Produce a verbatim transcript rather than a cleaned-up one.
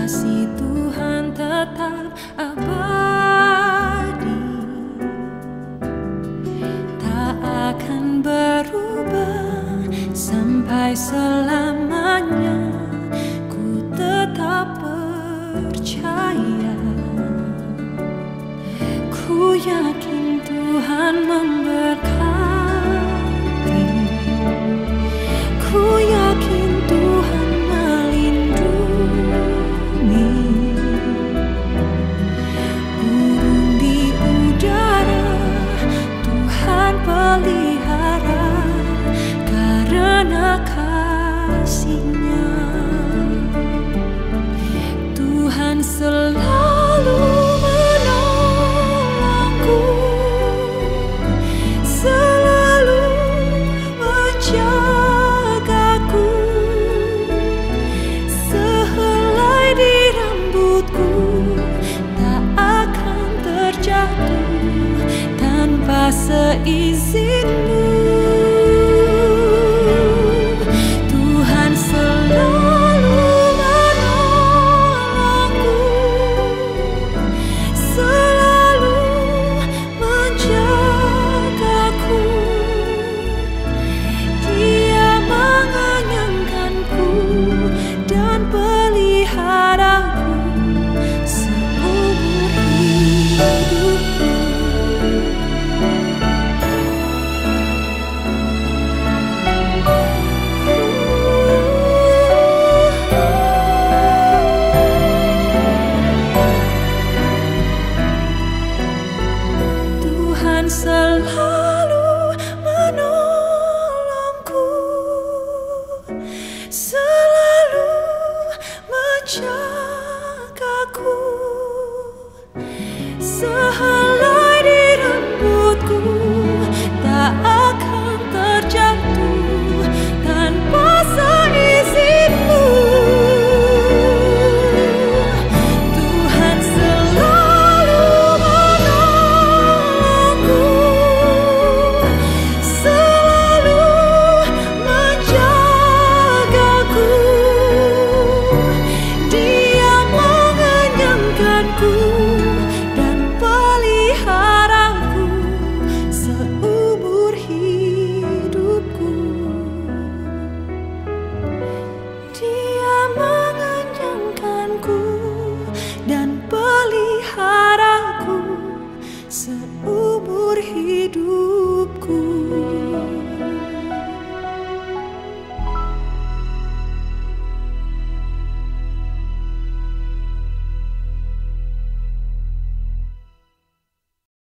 kasih Tuhan tetap abadi, tak akan berubah sampai selamanya. Ku tetap percaya, ku yakin Tuhan memberkati, ku yakin Tuhan melindungi. Burung di udara Tuhan pelihara karena kasih-Nya. Tuhan selalu menolongku, selalu menjagaku. Sehelai di rambutku tak akan terjatuh tanpa seizinmu. Tuhan selalu menolongku, selalu menjagaku. Dia mengenyangkanku dan peliharaku seumur hidupku. Tuhan selalu menolongku, selalu menjagaku. Sehelai di rambutku tak